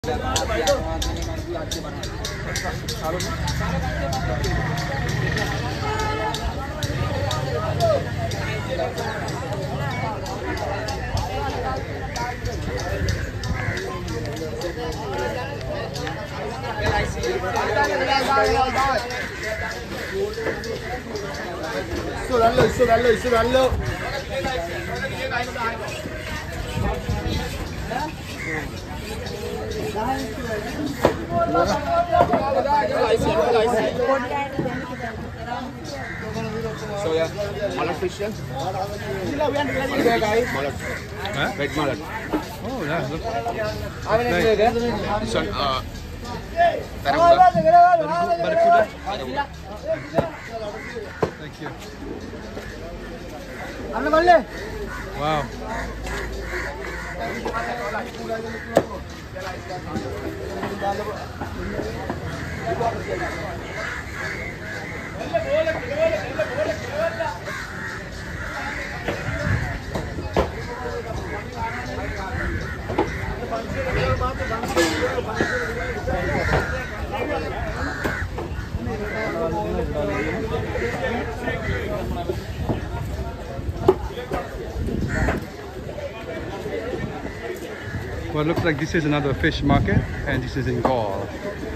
Isso bello. So yeah, mullet fish. Mullet. Huh? Red mullet. Oh, yeah. Look. This one, Barracuda. Thank you. Wow. Well, it looks like this is another fish market, and this is in Galle.